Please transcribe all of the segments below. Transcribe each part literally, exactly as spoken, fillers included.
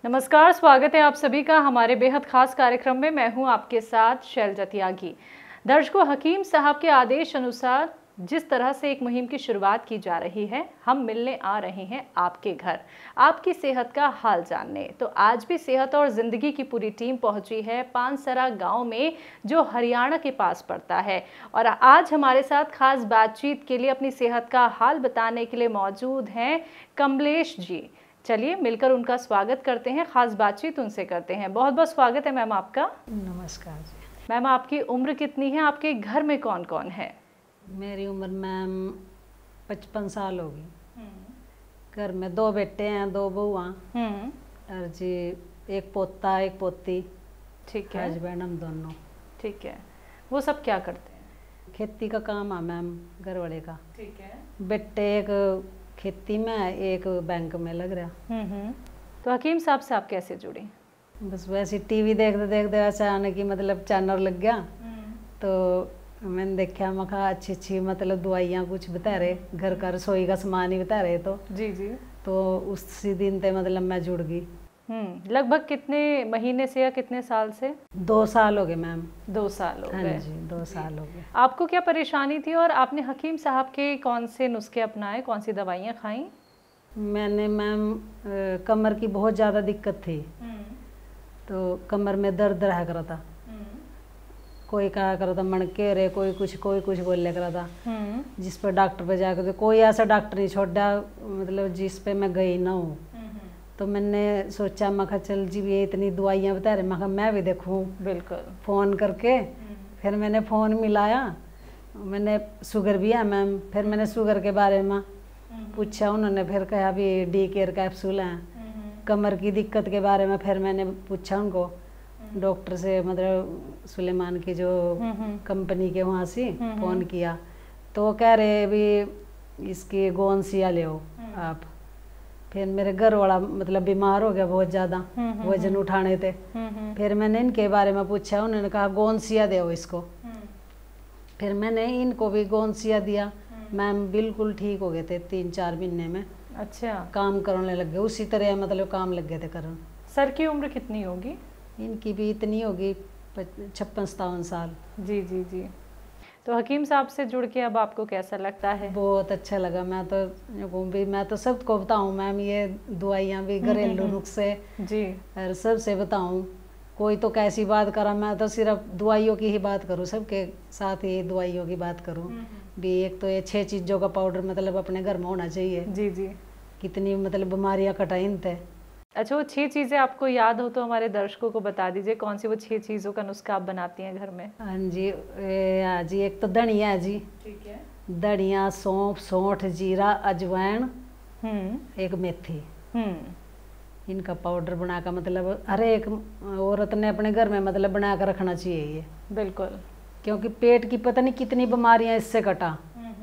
नमस्कार, स्वागत है आप सभी का हमारे बेहद खास कार्यक्रम में। मैं हूं आपके साथ शैलजा त्यागी। दर्शकों, हकीम साहब के आदेश अनुसार जिस तरह से एक मुहिम की शुरुआत की जा रही है, हम मिलने आ रहे हैं आपके घर, आपकी सेहत का हाल जानने। तो आज भी सेहत और ज़िंदगी की पूरी टीम पहुंची है पानसरा गांव में, जो हरियाणा के पास पड़ता है। और आज हमारे साथ खास बातचीत के लिए, अपनी सेहत का हाल बताने के लिए मौजूद हैं कमलेश जी। चलिए मिलकर उनका स्वागत करते हैं, खास बातचीत उनसे करते हैं। बहुत बहुत स्वागत है मैम आपका। नमस्कार जी। मैम, आपकी उम्र कितनी है? आपके घर में कौन कौन है? मेरी उम्र मैम पचपन साल होगी। घर में दो बेटे हैं, दो बहुआ और जी एक पोता एक पोती। ठीक है। हस्बैंड हम दोनों। ठीक है। वो सब क्या करते हैं? खेती का काम है मैम, घर वाले का। ठीक है। बेटे एक खेती में, एक बैंक में लग रहा। हम्म तो हकीम साहब से आप कैसे जुड़ी? बस वैसे टीवी देखते देखते अचानक ही मतलब चैनल लग गया, तो मैंने देखा, मैं कहा अच्छी अच्छी मतलब दवाइयाँ कुछ बता रहे, घर का रसोई का सामान ही बता रहे। तो जी जी। तो उसी दिन से मतलब मैं जुड़ गई। हम्म लगभग कितने महीने से या कितने साल से? दो साल हो गए मैम। दो साल हो हाँ गए। जी, दो साल हो गए। आपको क्या परेशानी थी और आपने हकीम साहब के कौन से नुस्खे अपनाए, कौन सी दवाइयाँ खाई? मैंने मैम कमर की बहुत ज़्यादा दिक्कत थी, तो कमर में दर्द रहा करा था। कोई कहा करा था मणके रे, कोई कुछ कोई कुछ बोले करा था। जिस पर डॉक्टर पे जाकर, कोई ऐसा डॉक्टर नहीं छोड़ा मतलब जिस पे मैं गई ना हूँ। तो मैंने सोचा, मैं कहा चल जी ये इतनी दवाइयाँ बता रहे, मैं कहा मैं भी देखूँ बिल्कुल। फ़ोन करके। फिर मैंने फ़ोन मिलाया, मैंने शुगर भी है मैम। फिर मैंने शुगर के बारे में पूछा, उन्होंने फिर कहा अभी डी केयर कैप्सूल हैं। कमर की दिक्कत के बारे में फिर मैंने पूछा उनको, डॉक्टर से, मतलब सुलेमान की जो कंपनी के वहाँ से फ़ोन किया, तो कह रहे अभी इसकी गोंसिया ले आप। फिर मेरे घर वाला मतलब बीमार हो गया बहुत ज़्यादा, वजन उठाने थे। फिर मैंने इनके बारे में पूछा, उन्होंने कहा गोंसिया दो इसको। फिर मैंने इनको भी गोंसिया दिया मैम, बिल्कुल ठीक हो गए थे तीन चार महीने में। अच्छा। काम करने लग गए उसी तरह, मतलब काम लग गए थे करन। सर की उम्र कितनी होगी? इनकी भी इतनी होगी, छप्पन सतावन साल। जी जी जी। तो हकीम साहब से जुड़ के अब आपको कैसा लगता है? बहुत अच्छा लगा। मैं तो भी मैं तो सबको बताऊं मैम, ये दवाइयाँ भी घरेलू नुस्खे जी और सबसे बताऊं। कोई तो कैसी बात करा, मैं तो सिर्फ दवाइयों की ही बात करूं, सबके साथ ही दवाइयों की बात करूं भी। एक तो ये छह चीज़ों का पाउडर मतलब अपने घर में होना चाहिए। जी जी। कितनी मतलब बीमारियाँ कटाइन थे। अच्छा, वो छह चीज़ें आपको याद हो तो हमारे दर्शकों को बता दीजिए, कौन सी वो छह चीज़ों का नुस्खा आप बनाती हैं घर में? हाँ जी, हाँ जी, एक तो धनिया है जी। ठीक है। धनिया, सौंफ, सौंठ, जीरा, अजवाइन, एक मेथी, इनका पाउडर बना कर मतलब हर एक औरत ने अपने घर में मतलब बना कर रखना चाहिए ये। बिल्कुल। क्योंकि पेट की पता नहीं कितनी बीमारियां इससे कटा।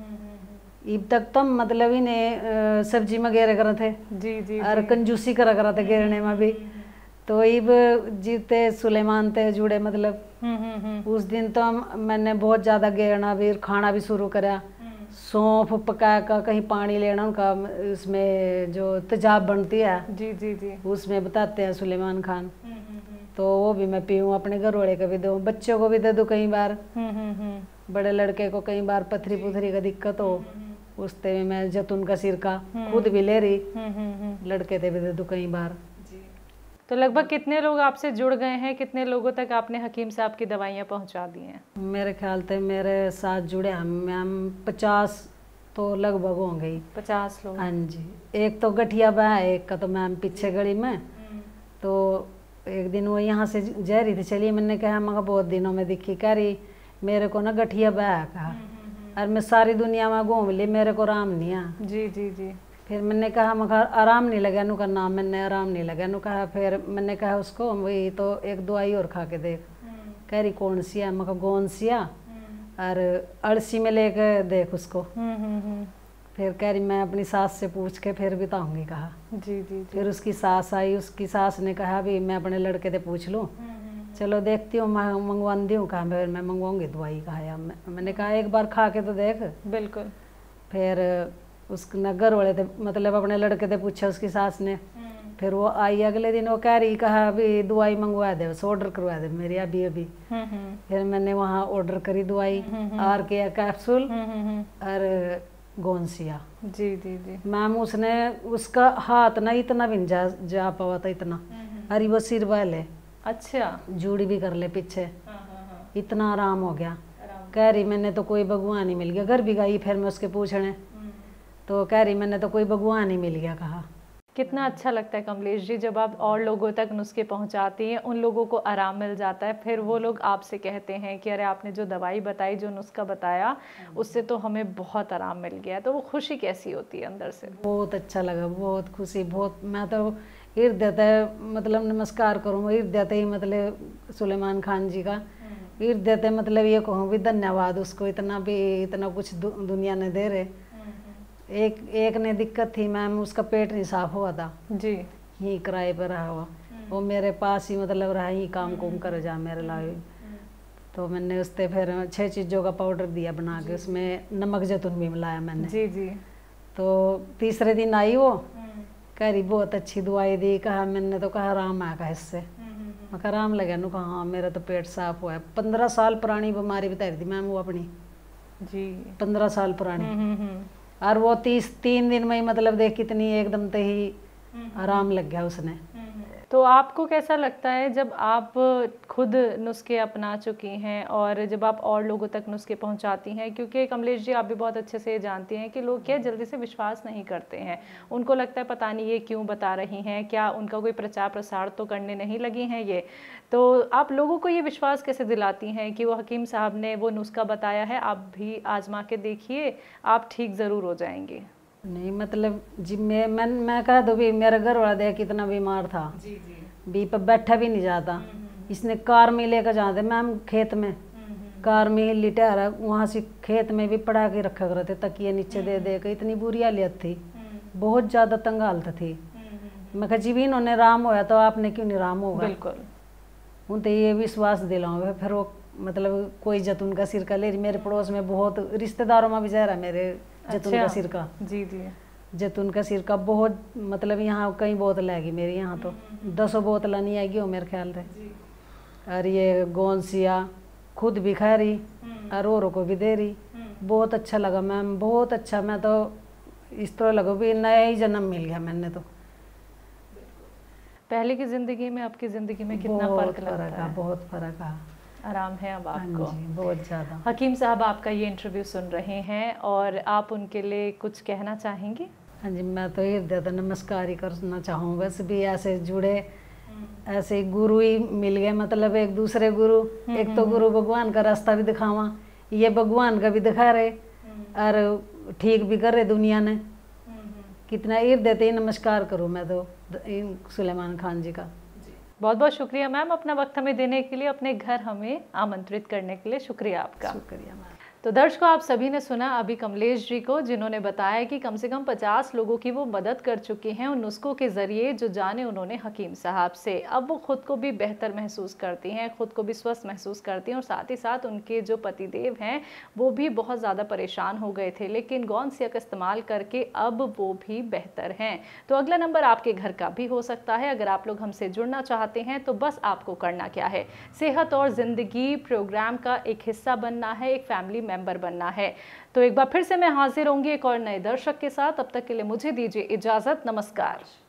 अब तक तो मतलब इन्हें सब्जी में गेरे कर थे। जी जी। और कंजूसी करा करा थे गेरने में भी। तो इब जीते सुलेमान थे जुड़े मतलब उस दिन तो मैंने बहुत ज़्यादा गेरना भी, खाना भी शुरू करा। सौंफ पका कर कहीं पानी लेना उनका, उसमें जो तेजाब बनती है जी जी जी, उसमें बताते हैं सुलेमान खान। तो वो भी मैं पीऊँ, अपने घर वाले को भी दूँ, बच्चों को भी दे दूँ कई बार। बड़े लड़के को कई बार पथरी पुथरी का दिक्कत हो, उसते भी मैं जैतून का सिरका खुद भी ले रही, लड़के थे भी दे दूँ कई बार। तो लगभग कितने लोग आपसे जुड़ गए हैं? कितने लोगों तक आपने हकीम साहब की दवाइयाँ पहुँचा दी हैं? मेरे ख्याल से मेरे साथ जुड़े हम मैम पचास तो लगभग होंगे। पचास लोग? हाँ जी। एक तो गठिया बा है, एक का तो मैम पीछे गली में। तो एक दिन वो यहाँ से जा रही थी, चलिए मैंने कहा मगर बहुत दिनों में दिखी, कह रही मेरे को ना गठिया बा है कहा, और मैं सारी दुनिया में घूम ली, मेरे को आराम नहीं है। जी जी जी। फिर मैंने कहा मगर आराम नहीं लगा नु का नाम, मैंने आराम नहीं लगा नु कहा। फिर मैंने कहा उसको वही तो एक दवाई और खा के देख। कह रही कौन सी है? मगर गोंसिया और अड़सी में लेके देख उसको। फिर कह रही मैं अपनी सास से पूछ के फिर बताऊंगी कहा। जी जी। फिर उसकी सास आई, उसकी सास ने कहा भी मैं अपने लड़के से पूछ लूँ, चलो देखती हूँ मैं मंगवाती हूँ कहा। फिर मैं मंगवाऊंगी दवाई कहा या मैं, मैंने कहा एक बार खा के तो देख। बिल्कुल। फिर उसके नगर वाले थे मतलब अपने लड़के से पूछा उसकी सास ने, फिर वो आई अगले दिन, वो कह रही कहा अभी दवाई मंगवा दे, बस ऑर्डर करवा दे मेरी अभी अभी। फिर मैंने वहाँ ऑर्डर करी दवाई, आर के कैप्सूल और गोंसिया। जी जी जी मैम उसने उसका हाथ ना इतना भी जा, जा पावा था इतना, अरे वो सिर वाले अच्छा जूड़ी भी कर ले पीछे, इतना आराम हो गया। कह रही मैंने तो कोई भगवान ही मिल गया। घर भी गई फिर मैं उसके पूछने, तो कह रही मैंने तो कोई भगवान ही मिल गया। कहा कितना अच्छा लगता है कमलेश जी जब आप और लोगों तक नुस्खे पहुंचाती हैं, उन लोगों को आराम मिल जाता है, फिर वो लोग आपसे कहते हैं कि अरे आपने जो दवाई बताई, जो नुस्खा बताया, उससे तो हमें बहुत आराम मिल गया। तो वो खुशी कैसी होती है अंदर से? बहुत अच्छा लगा, बहुत खुशी, बहुत। मैं तो हृदय तय मतलब नमस्कार करूँ हृदय तय, मतलब सुलेमान खान जी का हृदय तय, मतलब ये कहूँ भी धन्यवाद उसको, इतना भी इतना कुछ दु, दुनिया ने दे रहे। एक एक ने दिक्कत थी मैम, उसका पेट नहीं साफ हुआ था जी, यहीं किराए पर रहा हुआ, वो मेरे पास ही मतलब रहा, ही काम कुम कर जा मेरे लाए। तो मैंने उससे फिर छह चीज़ों का पाउडर दिया बना के, उसमें नमक जैतून भी मिलाया मैंने। जी जी तो तीसरे दिन आई वो, कह रही बहुत अच्छी दवाई दी। कहा मैंने तो कहा आराम आएगा इससे, मैं कहा आराम लगा नु, कहा हाँ मेरा तो पेट साफ हुआ है। पंद्रह साल पुरानी बीमारी बता रही थी मैम वो अपनी जी, पंद्रह साल पुरानी, और वो तीस तीन दिन में ही मतलब देख कितनी एकदम से ही आराम लग गया उसने। तो आपको कैसा लगता है जब आप खुद नुस्खे अपना चुकी हैं और जब आप और लोगों तक नुस्खे पहुंचाती हैं? क्योंकि कमलेश जी आप भी बहुत अच्छे से जानती हैं कि लोग क्या जल्दी से विश्वास नहीं करते हैं, उनको लगता है पता नहीं ये क्यों बता रही हैं, क्या उनका कोई प्रचार प्रसार तो करने नहीं लगी हैं ये। तो आप लोगों को ये विश्वास कैसे दिलाती हैं कि वो हकीम साहब ने वो नुस्खा बताया है, आप भी आजमा के देखिए, आप ठीक ज़रूर हो जाएंगे? नहीं मतलब जी मैं मैं मैं कह दो भी मेरा घर वाला देख कितना बीमार था, जी जी, बी पर बैठा भी नहीं जाता। इसने कार में लेकर जाते मैम खेत में, कार में ही लिटा रहा, वहाँ से खेत में भी पड़ा के रखा करते तकिए नीचे दे दे के, इतनी बुरी हालत थी, बहुत ज़्यादा तंग हालत थी। मैं कहा जी भी इन्होंने राम होया तो आपने क्यों नहीं राम होगा? बिल्कुल, उन तो ये विश्वास दिलाऊँ। फिर वो मतलब कोई जैतून का सिरका ले, मेरे पड़ोस में बहुत रिश्तेदारों में भी जा रहा मेरे जैतून का सिरका। जी जी, जैतून का सिरका बहुत मतलब यहाँ कई बोतल आएगी मेरी यहाँ तो दसों बोतल नहीं आएगी वो मेरे ख्याल से। और ये गोंसिया खुद भी खा रही और औरों को भी दे रही, बहुत अच्छा लगा मैम, बहुत अच्छा। मैं तो इस तरह लगा भी नया ही जन्म मिल गया मैंने तो। पहले की जिंदगी में आपकी जिंदगी में कितना फर्क लगता है? बहुत फर्क है, आराम है अब आपको? हाँ जी, बहुत ज़्यादा। हकीम साहब आपका ये इंटरव्यू सुन रहे हैं और आप उनके लिए कुछ कहना चाहेंगी? हाँ जी, मैं तो हृदय तो नमस्कार ही करना चाहूँगा। सभी ऐसे जुड़े, ऐसे गुरु ही मिल गए, मतलब एक दूसरे गुरु, एक तो गुरु भगवान का रास्ता भी दिखावा, ये भगवान का भी दिखा रहे और ठीक भी कर रहे दुनिया ने। कितना हृदय से नमस्कार करूँ मैं तो सुलेमान खान जी का। बहुत बहुत शुक्रिया मैम अपना वक्त हमें देने के लिए, अपने घर हमें आमंत्रित करने के लिए शुक्रिया आपका। शुक्रिया मैम। तो दर्शकों आप सभी ने सुना अभी कमलेश जी को, जिन्होंने बताया कि कम से कम पचास लोगों की वो मदद कर चुकी हैं उन नुस्खों के ज़रिए जो जाने उन्होंने हकीम साहब से। अब वो खुद को भी बेहतर महसूस करती हैं, खुद को भी स्वस्थ महसूस करती हैं और साथ ही साथ उनके जो पतिदेव हैं वो भी बहुत ज़्यादा परेशान हो गए थे, लेकिन गोंसिया का इस्तेमाल करके अब वो भी बेहतर हैं। तो अगला नंबर आपके घर का भी हो सकता है। अगर आप लोग हमसे जुड़ना चाहते हैं तो बस आपको करना क्या है, सेहत और ज़िंदगी प्रोग्राम का एक हिस्सा बनना है, एक फैमिली मेंबर बनना है। तो एक बार फिर से मैं हाजिर होंगी एक और नए दर्शक के साथ, तब तक के लिए मुझे दीजिए इजाजत, नमस्कार।